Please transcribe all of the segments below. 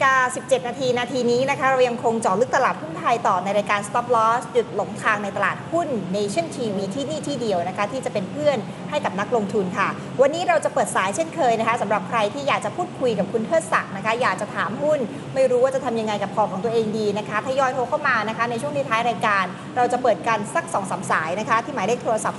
17 นาทีนี้นะคะเรายังคงเจาะลึกตลาดหุ้นไทยต่อในรายการ Stop Loss หยุดหลงทางในตลาดหุ้น Nation TV ที่นี่ที่เดียวนะคะที่จะเป็นเพื่อนให้กับนักลงทุนค่ะวันนี้เราจะเปิดสายเช่นเคยนะคะสำหรับใครที่อยากจะพูดคุยกับคุณเทิดศักดิ์นะคะอยากจะถามหุ้นไม่รู้ว่าจะทำยังไงกับพอร์ตของตัวเองดีนะคะทยอยโทรเข้ามานะคะในช่วงท้ายรายการเราจะเปิดกันสัก 2-3 สายนะคะที่หมายเลขโทรศัพท์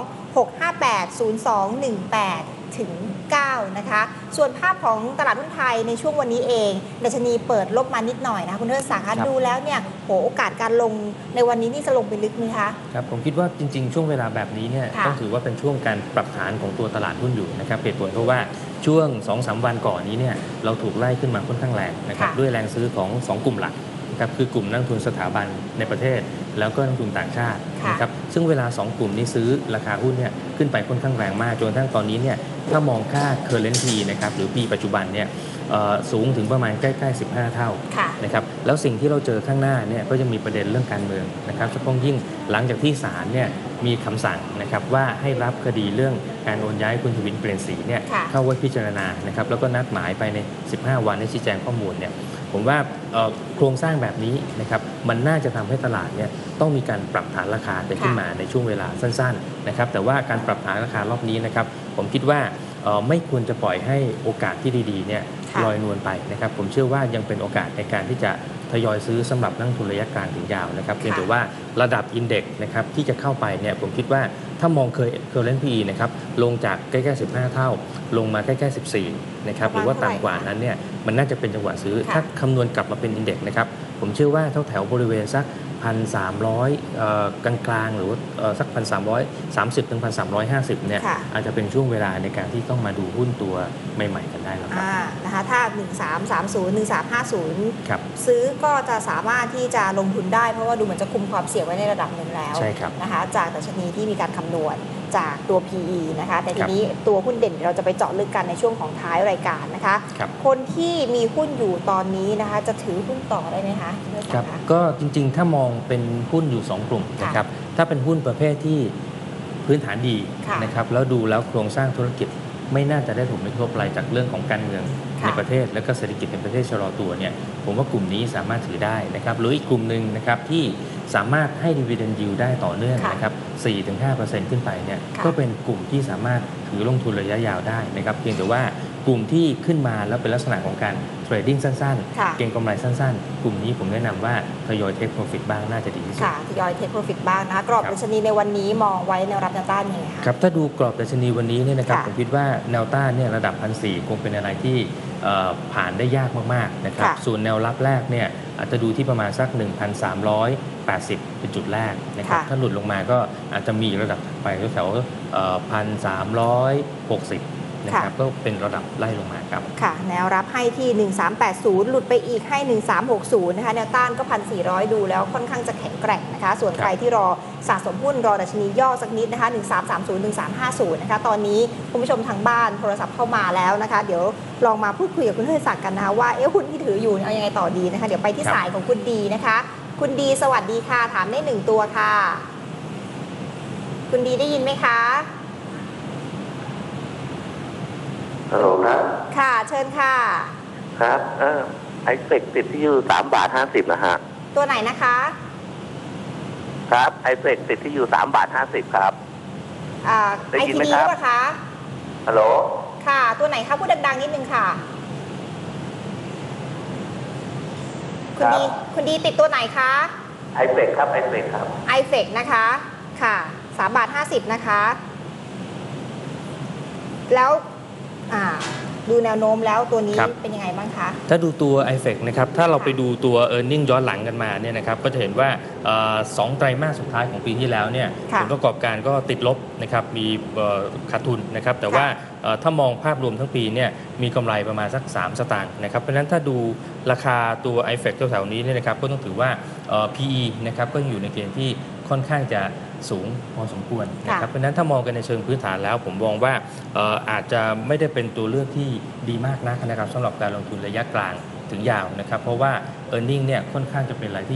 02-658-0218 ถึง 9 นะคะส่วนภาพของตลาดหุ้นไทยในช่วงวันนี้เองดัชนีเปิดลบมานิดหน่อยนะคุณเทิดศักดิ์ดูแล้วเนี่ยโอกาสการลงในวันนี้นี่จะลงไปลึกไหมคะครับผมคิดว่าจริงๆช่วงเวลาแบบนี้เนี่ยต้องถือว่าเป็นช่วงการปรับฐานของตัวตลาดหุ้นอยู่นะครับเหตุผลเพราะว่าช่วง 2-3 วันก่อนนี้เนี่ยเราถูกไล่ขึ้นมาค่อนข้างแรงนะครับด้วยแรงซื้อของ2กลุ่มหลักนะครับคือกลุ่มนักลงทุนสถาบันในประเทศแล้วก็นักลงทุนต่างชาตินะครับซึ่งเวลา2กลุ่มนี้ซื้อราคาหุ้นเนี่ยขึ้นไปค่อนข้างแรงมากจนทั้งตอนนี้เนี่ยถ้ามองค่า current P นะครับหรือ P ปัจจุบันเนี่ยสูงถึงประมาณใกล้ๆ15เท่านะครับแล้วสิ่งที่เราเจอข้างหน้าเนี่ยก็จะมีประเด็นเรื่องการเมืองนะครับเฉพาะยิ่งหลังจากที่ศาลเนี่ยมีคำสั่งนะครับว่าให้รับคดีเรื่องการโอนย้ายคุณทวินเปลี่ยนสีเนี่ยเข้าไว้พิจารณานะครับแล้วก็นัดหมายไปใน15วันให้ชี้แจงข้อมูลเนี่ยผมว่าโครงสร้างแบบนี้นะครับมันน่าจะทำให้ตลาดเนี่ยต้องมีการปรับฐานราคาเกิดขึ้นมาในช่วงเวลาสั้นๆนะครับแต่ว่าการปรับฐานราคารอบนี้นะครับผมคิดว่าไม่ควรจะปล่อยให้โอกาสที่ดีๆเนี่ยลอยนวลไปนะครับผมเชื่อว่ายังเป็นโอกาสในการที่จะทยอยซื้อสำหรับนักลงทุนระยะกลางถึงยาวนะครับเพียงแต่ว่าระดับอินเด็กซ์นะครับที่จะเข้าไปเนี่ยผมคิดว่าถ้ามองcurrent PE นะครับลงจากใกล้ๆ15เท่าลงมาใกล้ๆ14นะครับหรือว่าต่ำกว่านั้นเนี่ยมันน่าจะเป็นจังหวะซื้อถ้าคำนวณกลับมาเป็นอินเด็กซ์นะครับผมเชื่อว่าแถวๆบริเวณสัก1,300กลางๆหรือว่าสัก1,330 ถึง 1,350 เนี่ยอาจจะเป็นช่วงเวลาในการที่ต้องมาดูหุ้นตัวใหม่ๆกันได้แล้วครับนะคะถ้า1330 1350ซื้อก็จะสามารถที่จะลงทุนได้เพราะว่าดูเหมือนจะคุมความเสี่ยงไว้ในระดับหนึ่งแล้วนะคะจากดัชนีที่มีการคำนวณจากตัว PE นะคะแต่ทีนี้ตัวหุ้นเด่นเราจะไปเจาะลึกกันในช่วงของท้ายรายการนะคะคนที่มีหุ้นอยู่ตอนนี้นะคะจะถือหุ้นต่อได้ไหมคะครับก็จริงๆถ้ามองเป็นหุ้นอยู่2กลุ่มนะครับถ้าเป็นหุ้นประเภทที่พื้นฐานดีนะครับแล้วดูแล้วโครงสร้างธุรกิจไม่น่าจะได้ถูกกระทบอะไรจากเรื่องของการเมืองในประเทศและก็เศรษฐกิจในประเทศชะลอตัวเนี่ยผมว่ากลุ่มนี้สามารถถือได้นะครับหรืออีกกลุ่มหนึ่งนะครับที่สามารถให้ dividend yield ได้ต่อเนื่องนะครับ 4-5% ขึ้นไปเนี่ยก็เป็นกลุ่มที่สามารถถือลงทุนระยะยาวได้นะครับเพียงแต่ว่ากลุ่มที่ขึ้นมาแล้วเป็นลักษณะของการเทรดดิ้งสั้นๆเก็งกำไรสั้นๆกลุ่มนี้ผมแนะนำว่าทยอยเทคโปรฟิตบ้างน่าจะดีที่สุดทยอยเทคโปรฟิตบ้างนะคะกรอบดัชนีในวันนี้มองไว้แนวรับแนวต้านยังไงคะครับถ้าดูกรอบดัชนีวันนี้เนี่ยนะครับผมคิดว่าแนวต้านเนี่ยระดับ 1,400 คงเป็นอะไรที่ผ่านได้ยากมากๆนะครับส่วนแนวรับแรกเนี่ยอาจจะดูที่ประมาณสัก 1,380 เป็นจุดแรกนะครับถ้าหลุดลงมาก็อาจจะมีระดับไปแถว1,360นะครับก็เป็นระดับไล่ลงมาครับค่ะแนวรับให้ที่ 1380 หลุดไปอีกให้ 1360 นะคะแนวต้านก็ 1,400 ดูแล้วค่อนข้างจะแข็งแกร่งนะคะส่วนใครที่รอสะสมหุ้นรอดัชนีย่อสักนิดนะคะ 1330 1350 นะคะตอนนี้คุณผู้ชมทางบ้านโทรศัพท์เข้ามาแล้วนะคะเดี๋ยวลองมาพูดคุยกับคุณเทิดศักดิ์กันนะคะว่าหุ้นที่ถืออยู่เอายังไงต่อดีนะคะเดี๋ยวไปที่สายของคุณดีนะคะคุณดีสวัสดีค่ะถามได้1ตัวค่ะคุณดีได้ยินไหมคะฮัลโหลครับค่ะเชิญค่ะครับไอเฟกติดที่อยู่3.50 นะฮะตัวไหนนะคะครับไอเฟกติดที่อยู่3.50 ครับได้ยินไหมครับไอทีดีป่ะคะฮัลโหลค่ะตัวไหนคะพูดดังๆนิดนึงค่ะคุณดีติดตัวไหนคะไอเฟกครับไอเฟกครับไอเฟกนะคะค่ะ3.50 นะคะแล้วดูแนวโน้มแล้วตัวนี้เป็นยังไงบ้างคะถ้าดูตัว iFAC นะครับถ้าเราไปดูตัว earning ย้อนหลังกันมาเนี่ยนะครับก็จะเห็นว่า2 ไตรมาสสุดท้ายของปีที่แล้วเนี่ยผลประกอบการก็ติดลบนะครับมีขาดทุนนะครับแต่ว่าถ้ามองภาพรวมทั้งปีเนี่ยมีกำไรประมาณสัก3 สตางค์นะครับเพราะฉะนั้นถ้าดูราคาตัว iFAC แถวๆนี้เนี่ยนะครับก็ต้องถือว่า PE นะครับก็อยู่ในเกณฑ์ที่ค่อนข้างจะสูงพอสมควรนะครับเพราะฉะนั้นถ้ามองกันในเชิงพื้นฐานแล้วผมมองว่าอาจจะไม่ได้เป็นตัวเลือกที่ดีมากนักนะครับสำหรับการลงทุนระยะกลางถึงยาวนะครับเพราะว่า earning เนี่ยค่อนข้างจะเป็นอะไรที่ยัง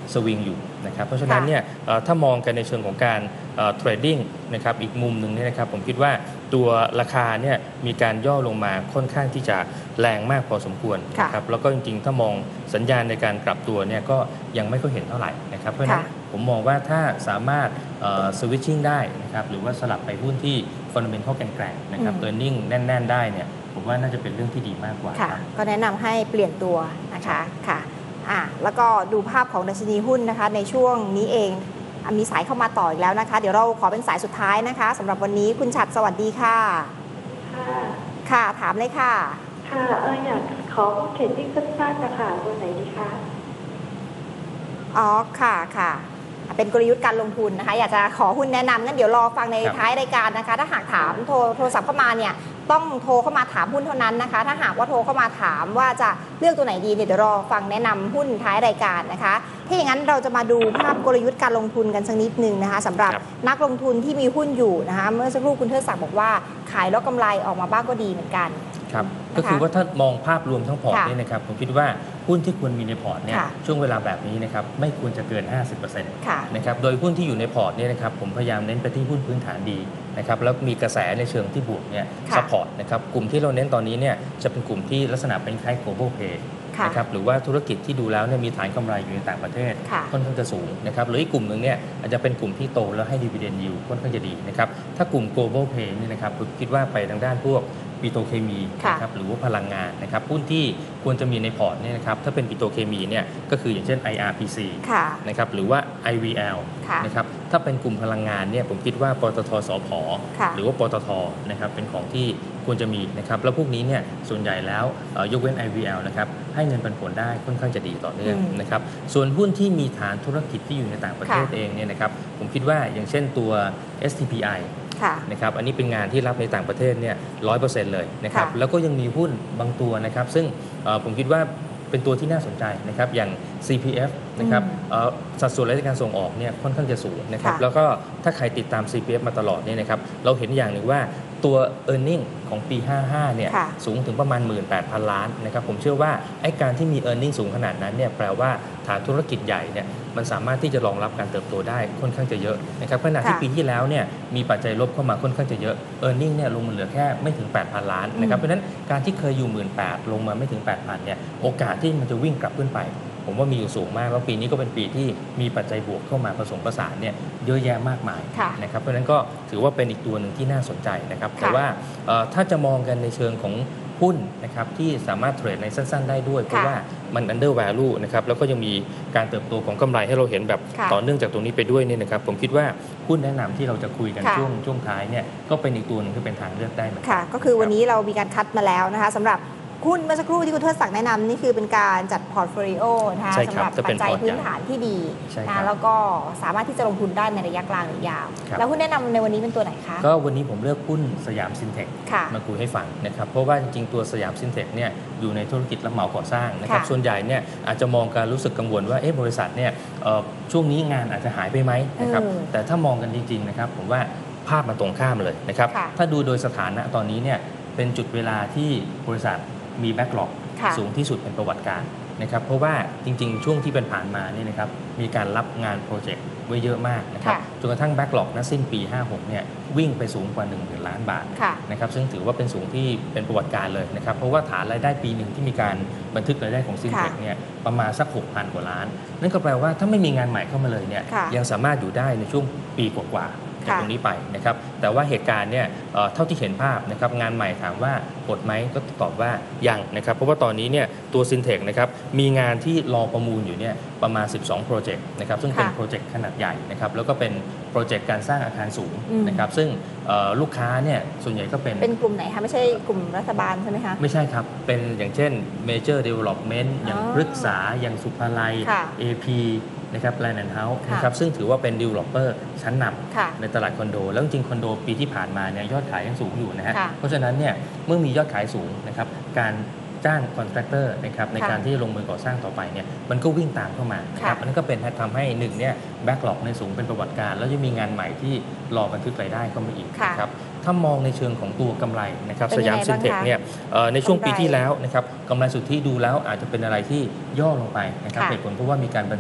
สวิงอยู่นะครับเพราะฉะนั้นเนี่ยถ้ามองกันในเชิงของการเทรดดิ้งนะครับอีกมุมหนึ่งเนี่ยนะครับผมคิดว่าตัวราคาเนี่ยมีการย่อลงมาค่อนข้างที่จะแรงมากพอสมควรนะครับแล้วก็จริงๆถ้ามองสัญญาณในการกลับตัวเนี่ยก็ยังไม่ค่อยเห็นเท่าไหร่นะครับเพราะฉะนั้นผมมองว่าถ้าสามารถสวิตชิ่งได้นะครับหรือว่าสลับไปหุ้นที่ฟันดัเมนทัลแกร่งๆนะครับตัวนิ่งแน่นๆได้เนี่ยผมว่าน่าจะเป็นเรื่องที่ดีมากกว่าก็แนะนำให้เปลี่ยนตัวนะคะค่ะแล้วก็ดูภาพของดัชนีหุ้นนะคะในช่วงนี้เองมีสายเข้ามาต่ออีกแล้วนะคะเดี๋ยวเราขอเป็นสายสุดท้ายนะคะสำหรับวันนี้คุณฉัตรสวัสดีค่ะค่ะถามเลยค่ะค่ะอยากขอเทรดดิ้งสั้นๆนะคะตัวไหนดีคะอ๋อค่ะเป็นกลยุทธ์การลงทุนนะคะอยากจะขอหุ้นแนะนำงั้นเดี๋ยวรอฟังในท้ายรายการนะคะถ้าหากถามโทรศัพท์เข้ามาเนี่ยต้องโทรเข้ามาถามหุ้นเท่านั้นนะคะถ้าหากว่าโทรเข้ามาถามว่าจะเลือกตัวไหนดีเนี่ยเดี๋ยวรอฟังแนะนำหุ้นท้ายรายการนะคะถ้าอย่างนั้นเราจะมาดูภาพกลยุทธ์การลงทุนกันสักนิดนึงนะคะสำหรับนักลงทุนที่มีหุ้นอยู่นะคะเมื่อสักครู่คุณเทิดศักดิ์บอกว่าขายแล้วกำไรออกมาบ้างก็ดีเหมือนกันครับก็คือว่าถ้ามองภาพรวมทั้งพอร์ตนี่นะครับผมคิดว่าหุ้นที่ควรมีในพอร์ตเนี่ยช่วงเวลาแบบนี้นะครับไม่ควรจะเกิน 50% นะครับโดยหุ้นที่อยู่ในพอร์ตเนี่ยนะครับผมพยายามเน้นไปที่หุ้นพื้นฐานดีนะครับแล้วมีกระแสในเชิงที่บวกเนี่ยซัพพอร์ตนะครับกลุ่มที่เราเน้นตอนนี้เนี่ยจะเป็นกลุ่มที่ลักษณะเป็นคล้าย global play นะครับหรือว่าธุรกิจที่ดูแล้วเนี่ยมีฐานกำไรอยู่ในต่างประเทศค่อนข้างจะสูงนะครับหรืออีกกลุ่มหนึ่งเนี่ยอาจจะเป็นกลุ่มที่โตแล้วให้ dividend yield ค่อนข้างจะดีนะครับถ้ากลุ่ม global play นี่นะครับผมคิดว่าไปทางด้านพวกปิโตรเคมีนะครับหรือว่าพลังงานนะครับหุ้นที่ควรจะมีในพอร์ตเนี่ยนะครับถ้าเป็นปิโตรเคมีเนี่ยก็คืออย่างเช่น IRPC นะครับหรือว่า IVL นะครับถ้าเป็นกลุ่มพลังงานเนี่ยผมคิดว่าปตท.สผ.หรือว่าปตท.นะครับเป็นของที่ควรจะมีนะครับแล้วพวกนี้เนี่ยส่วนใหญ่แล้วยกเว้น IVL นะครับให้เงินปันผลได้ค่อนข้างจะดีต่อเนื่องนะครับส่วนหุ้นที่มีฐานธุรกิจที่อยู่ในต่างประเทศเองเนี่ยนะครับผมคิดว่าอย่างเช่นตัว STPIนะครับอันนี้เป็นงานที่รับในต่างประเทศเนี่ย 100% เลยนะครับแล้วก็ยังมีหุ้นบางตัวนะครับซึ่งผมคิดว่าเป็นตัวที่น่าสนใจนะครับอย่าง CPF นะครับสัดส่วนรายการส่งออกเนี่ยค่อนข้างจะสูงนะครับแล้วก็ถ้าใครติดตาม CPF มาตลอดเนี่ยนะครับเราเห็นอย่างหนึ่งว่าตัว earning ของปี 55 เนี่ยสูงถึงประมาณ 18,000 ล้านนะครับผมเชื่อว่าไอ้การที่มี earning สูงขนาดนั้นเนี่ยแปลว่าฐานธุรกิจใหญ่เนี่ยมันสามารถที่จะรองรับการเติบโตได้ค่อนข้างจะเยอะนะครับขณะที่ปีที่แล้วเนี่ยมีปัจจัยลบเข้ามาค่อนข้างจะเยอะ earning เนี่ยลงมาเหลือแค่ไม่ถึง 8,000 ล้านนะครับเพราะฉะนั้นการที่เคยอยู่ 18,000 ลงมาไม่ถึง 8,000 เนี่ยโอกาสที่มันจะวิ่งกลับขึ้นไปผมว่ามีอยู่สูงมากแล้วปีนี้ก็เป็นปีที่มีปัจจัยบวกเข้ามาผสมผสานเนี่ยเยอะแยะมากมายนะครับเพราะฉะนั้นก็ถือว่าเป็นอีกตัวหนึ่งที่น่าสนใจนะครับแต่ว่าถ้าจะมองกันในเชิงของหุ้นนะครับที่สามารถเทรดในสั้นๆได้ด้วยเพราะว่ามัน under value นะครับแล้วก็ยังมีการเติบโตของกำไรให้เราเห็นแบบต่อเนื่องจากตรงนี้ไปด้วยเนี่ยนะครับผมคิดว่าหุ้นแนะนำที่เราจะคุยกันช่วงท้ายเนี่ยก็เป็นอีกตัวนึงที่เป็นทางเลือกได้เหมือนกันก็คือวันนี้เรามีการคัดมาแล้วนะคะสำหรับหุ้นเมื่อสักครู่ที่คุณเทิดศักดิ์แนะนำนี่คือเป็นการจัดพอร์ตโฟลิโอนะคะสำหรับปัจจัยพื้นฐานที่ดีนะแล้วก็สามารถที่จะลงทุนได้ในระยะกลางหรือยาวแล้วหุ้นแนะนำในวันนี้เป็นตัวไหนคะก็วันนี้ผมเลือกหุ้นสยามซินเทคมาคุยให้ฟังนะครับเพราะว่าจริงๆตัวสยามซินเทคเนี่ยอยู่ในธุรกิจรับเหมาก่อสร้างนะครับส่วนใหญ่เนี่ยอาจจะมองการรู้สึกกังวลว่าบริษัทเนี่ยช่วงนี้งานอาจจะหายไปไหมนะครับแต่ถ้ามองกันจริงๆนะครับผมว่าภาพมันตรงข้ามเลยนะครับถ้าดูโดยสถานะตอนนี้เนี่ยเป็นจุดเวลาที่บริษัทมีแบ็กหลอกสูงที่สุดเป็นประวัติการนะครับเพราะว่าจริงๆช่วงที่เป็นผ่านมานี่นะครับมีการรับงานโปรเจกต์ไว้เยอะมากนะครับจนกระทั่งแบ็กหลอกณสิ้นปี 56 เนี่ยวิ่งไปสูงกว่า 10,000 ล้านบาทนะครับซึ่งถือว่าเป็นสูงที่เป็นประวัติการเลยนะครับเพราะว่าฐานรายได้ปีหนึ่งที่มีการบันทึกรายได้ของซินเทคเนี่ยประมาณสัก 6,000 กว่าล้านนั่นก็แปลว่าถ้าไม่มีงานใหม่เข้ามาเลยเนี่ยยังสามารถอยู่ได้ในช่วงปีกว่าจากตรงนี้ไปนะครับแต่ว่าเหตุการณ์เนี่ยเท่าที่เห็นภาพนะครับงานใหม่ถามว่าหดไหมก็ตอบว่ายังนะครับเพราะว่าตอนนี้เนี่ยตัวซินเทคนะครับมีงานที่รอประมูลอยู่เนี่ยประมาณ12โปรเจกต์นะครับซึ่งเป็นโปรเจกต์ขนาดใหญ่นะครับแล้วก็เป็นโปรเจกต์การสร้างอาคารสูงนะครับซึ่งลูกค้าเนี่ยส่วนใหญ่ก็เป็นกลุ่มไหนคะไม่ใช่กลุ่มรัฐบาลใช่ไหมคะไม่ใช่ครับเป็นอย่างเช่น Major Development อย่างพฤกษาอย่างสุภาลัย AP นะครับแลนด์แอนด์เฮาส์นะครับซึ่งถือว่าเป็น developer ชั้นนำในตลาดคอนโดแล้วจริงคอนโดปีที่ผ่านมาเนี่ยยอดขายยังสูงอยู่นะฮะเพราะฉะนั้นเนี่ยเมื่อมียอดขายสูงนะครับการจ้างคอนแทคเตอร์นะครับในการที่ลงมือก่อสร้างต่อไปเนี่ยมันก็วิ่งตามเข้ามานะครับอันนั้นก็เป็นทำให้หนึ่งเนี่ยแบ็กหลอกในสูงเป็นประวัติการแล้วยังมีงานใหม่ที่รอบันทึกรายได้เข้ามาอีกนะครับถ้ามองในเชิงของตัวกำไรนะครับสยามซินเทคเนี่ยในช่วงปีที่แล้วนะครับกำไรสุทธิดูแล้วอาจจะเป็นอะไรที่ย่อลงไปนะครับเหตุผลเพราะว่ามีการบันทึก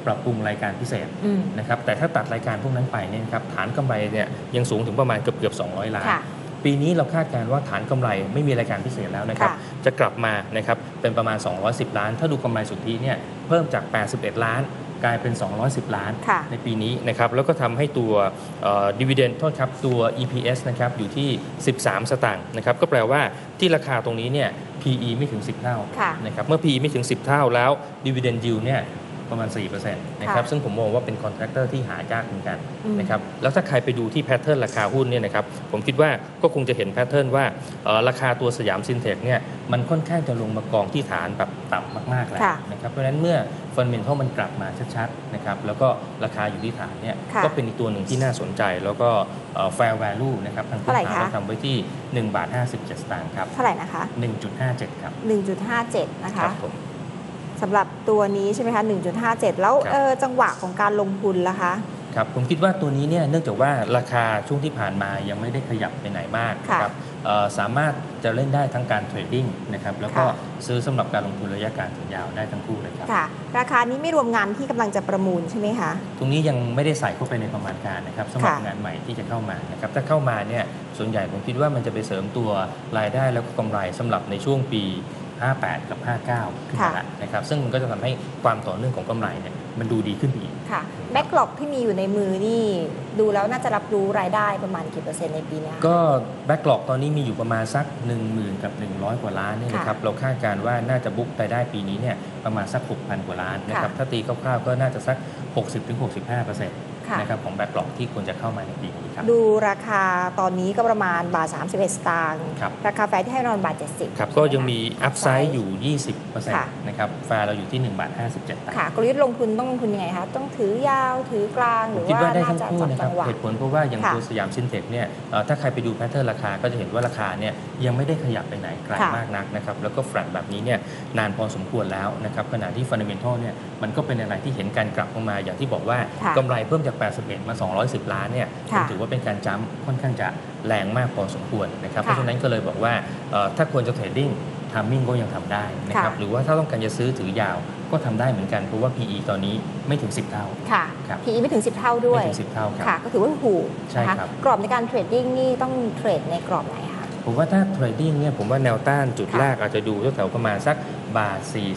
ปรับปรุงรายการพิเศษนะครับแต่ถ้าตัดรายการพวกนั้นไปเนี่ยครับฐานกำไรเนี่ยยังสูงถึงประมาณเกือบ200 ล้านปีนี้เราคาดการณ์ว่าฐานกำไรไม่มีรายการพิเศษแล้วนะครับจะกลับมานะครับเป็นประมาณ210 ล้านถ้าดูกำไรสุทธิเนี่ยเพิ่มจาก81 ล้านกลายเป็น210 ล้านในปีนี้นะครับแล้วก็ทำให้ตัวdividend โทษครับตัว EPS นะครับอยู่ที่13 สตางค์นะครับก็แปลว่าที่ราคาตรงนี้เนี่ย PE ไม่ถึง10 เท่านะครับเมื่อ PE ไม่ถึง10 เท่าแล้ว dividend yield เนี่ยประมาณ 4% นะครับซึ่งผมมองว่าเป็นคอนแทคเตอร์ที่หายากเหมือนกันนะครับแล้วถ้าใครไปดูที่แพทเทิร์นราคาหุ้นเนี่ยนะครับผมคิดว่าก็คงจะเห็นแพทเทิร์นว่าราคาตัวสยามซินเทคเนี่ยมันค่อนข้างจะลงมากองที่ฐานแบบต่ำมากๆแล้วนะครับเพราะฉะนั้นเมื่อฟันเมนทัลมันกลับมาชัดๆนะครับแล้วก็ราคาอยู่ที่ฐานเนี่ยก็เป็นอีกตัวหนึ่งที่น่าสนใจแล้วก็fair value นะครับทางผู้ค้าทำไว้ที่1.57 สตางค์ครับเท่าไหร่นะคะ 1.57 ครับ 1.57 นะคะสำหรับตัวนี้ใช่ไหมคะ 1.57 แล้วจังหวะของการลงทุนล่ะคะครับผมคิดว่าตัวนี้เนี่ยเนื่องจากว่าราคาช่วงที่ผ่านมายังไม่ได้ขยับไปไหนมากครับสามารถจะเล่นได้ทั้งการเทรดดิ้งนะครับแล้วก็ซื้อสำหรับการลงทุนระยะกลางถึงยาวได้ทั้งคู่เลยครับค่ะราคานี้ไม่รวมงานที่กำลังจะประมูลใช่ไหมคะตรงนี้ยังไม่ได้ใส่เข้าไปในประมาณการนะครับสำหรับงานใหม่ที่จะเข้ามานะครับถ้าเข้ามาเนี่ยส่วนใหญ่ผมคิดว่ามันจะไปเสริมตัวรายได้แล้วก็กำไรสำหรับในช่วงปี58 กับ 59 ขึ้นมาแล้วนะครับซึ่งมันก็จะทำให้ความต่อเนื่องของกำไรเนี่ยมันดูดีขึ้นอีกค่ะแบ็กหลอกที่มีอยู่ในมือนี่ดูแล้วน่าจะรับรู้รายได้ประมาณกี่เปอร์เซ็นต์ในปีนี้ก็แบ็กหลอกตอนนี้มีอยู่ประมาณสัก 10,000 กับ 100 กว่าล้านนี่นะครับเราคาดการณ์ว่าน่าจะบุ๊กรายได้ปีนี้เนี่ยประมาณสัก 6,000 กว่าล้านนะครับถ้าตีคร่าวๆก็น่าจะสัก 60-65%นะครับของแบ็กหลอกที่ควรจะเข้ามาในปีนี้ครับดูราคาตอนนี้ก็ประมาณบาท31 สตางค์ราคาแฟร์ที่ให้นอนบาท70 ครับก็ยังมีอัพไซด์อยู่ 20% นะครับแฟร์เราอยู่ที่1.57 บาทค่ะกลยุทธ์ลงทุนต้องลงทุนยังไงคะต้องถือยาวถือกลางหรือว่าน่าจะจับจังหวะเหตุผลเพราะว่าอย่างตัวสยามซินเทคเนี่ยถ้าใครไปดูแพทเทิร์นราคาก็จะเห็นว่าราคาเนี่ยยังไม่ได้ขยับไปไหนไกลมากนักนะครับแล้วก็แฟลตแบบนี้เนี่ยนานพอสมควรแล้วนะครับขณะที่ฟันเดเมนทัลเนี่ยมันก็เป็นอะไรที่เห็นการกลับลงมาอย่างที่บอกว่ากำไรเพิ่มจาก81มา210 ล้านเนี่ยถือว่าเป็นการจัมป์ค่อนข้างจะแรงมากพอสมควรนะครับเพราะฉะนั้นก็เลยบอกว่าถ้าควรจะเทรดดิ้งทามมิ่งก็ยังทำได้นะครับหรือว่าถ้าต้องการจะซื้อถือยาวก็ทำได้เหมือนกันเพราะว่า PE ตอนนี้ไม่ถึง10 เท่าค่ะ PE ไม่ถึง10 เท่าด้วยไม่ถึง10 เท่าครับก็ถือว่าถูกใช่ครับกรอบในการเทรดดิ้งนี่ต้องเทรดในกรอบไหนคะผมว่าถ้าเทรดดิ้งเนี่ยผมว่าแนวต้านจุดแรกอาจจะดูแถวประมาณสักบาท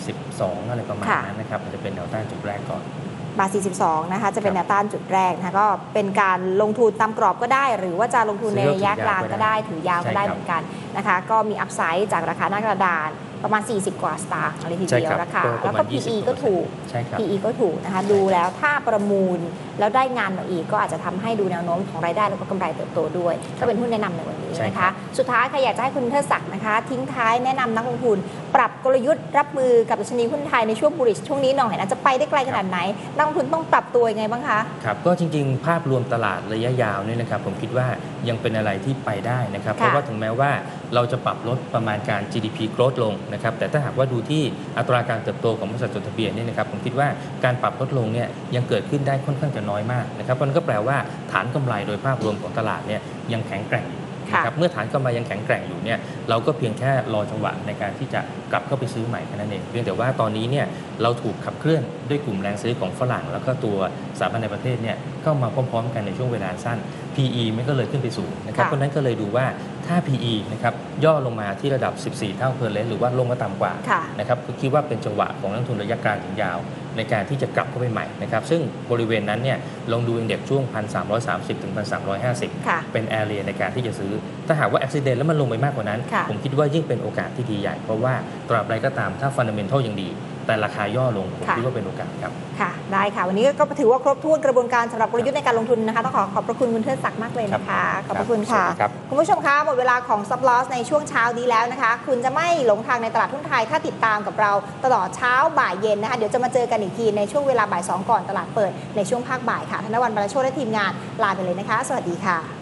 42อะไรประมาณนั้นนะครับอาจจะเป็นแนวต้านจุดแรกก่อนบาท42นะคะจะเป็นแนวต้านจุดแรกนะคะก็เป็นการลงทุนตามกรอบก็ได้หรือว่าจะลงทุนในระยะกลางก็ได้ถือยาวก็ได้เหมือนกันนะคะก็มีอัพไซด์จากราคาหน้ากระดานประมาณ40 กว่าสตางค์อะไรทีเดียวราคาแล้วก็ PE ก็ถูก PE ก็ถูกนะคะดูแล้วถ้าประมูลแล้วได้งานมาอีกก็อาจจะทำให้ดูแนวโน้มของรายได้แล้วก็กำไรเติบโตด้วยก็เป็นหุ้นแนะนำในวันนี้นะคะสุดท้ายใครอยากจะให้คุณเทิดศักดิ์นะคะทิ้งท้ายแนะนำนักลงทุนปรับกลยุทธ์รับมือกับดัชนีหุ้นไทยในช่วงบูลลิชช่วงนี้หน่อยนะจะไปได้ไกลขนาดไหนนักลงทุนต้องปรับตัวยังไงบ้างคะครับก็จริงๆภาพรวมตลาดระยะยาวนี่นะครับผมคิดว่ายังเป็นอะไรที่ไปได้นะครับเพราะว่าถึงแม้ว่าเราจะปรับลดประมาณการ GDP growth ลงนะครับแต่ถ้าหากว่าดูที่อัตราการเติบโตของบริษัทจดทะเบียนนี่นะครับผมคิดว่าการปรับลดลงเนี่ยยังเกิดขึ้นได้ค่อนข้างจะน้อยมากนะครับมันก็แปลว่าฐานกำไรโดยภาพรวมของตลาดเนี่ยยังแข็งแกร่งนะครับเมื่อฐานกำไรยังแข็งแกร่งอยู่เนี่ยเราก็เพียงแค่รอจังหวะในการที่จะกลับเข้าไปซื้อใหม่แค่นั้นเองเพียงแต่ว่าตอนนี้เนี่ยเราถูกขับเคลื่อนด้วยกลุ่มแรงซื้อของฝรั่งแล้วก็ตัวสถาบันในประเทศเนี่ยเข้ามาพร้อมๆกันในช่วงเวลาสั้น PE มันก็เลยขึ้นไปสูงนะครับเพราะนั้นก็เลยดูว่าถ้า PE นะครับย่อลงมาที่ระดับ14 เท่าเพอร์เลนหรือว่าลงมาต่ำกว่านะครับก็คิดว่าเป็นจังหวะของนักทุนระยะกลางถึงยาวในการที่จะกลับเข้าไปใหม่นะครับซึ่งบริเวณนั้นเนี่ยลองดูอินเด็กซ์ช่วง 1,330 ถึง 1,350 เป็นแอเรียในการที่จะซื้อถ้าหากว่าอุบัติเหตุแล้วมันลงไปมากกว่านั้นผมคิดว่ายิ่งเป็นโอกาสที่ดีใหญ่เพราะว่าตราบใดก็ตามถ้าฟันเดเมนทัลยังดีแต่ราคาย่อลงผมคิดว่าเป็นโอกาสครับค่ะได้ค่ะวันนี้ก็ถือว่าครบถ้วนกระบวนการสำหรับกลยุทธ์ในการลงทุนนะคะต้องขอบพระคุณคุณเทิดศักดิ์มากเลยนะคะขอบพระคุณค่ะคุณผู้ชมคะหมดเวลาของ Stop Loss ในช่วงเช้านี้แล้วนะคะคุณจะไม่หลงทางในตลาดหุ้นไทยถ้าติดตามกับเราตลอดเช้าบ่ายเย็นนะคะเดี๋ยวจะมาเจอกันอีกทีในช่วงเวลาบ่าย 2ก่อนตลาดเปิดในช่วงภาคบ่ายค่ะธนวัลย์ บรรโชติและทีมงานลาไปเลยนะคะสวัสดีค่ะ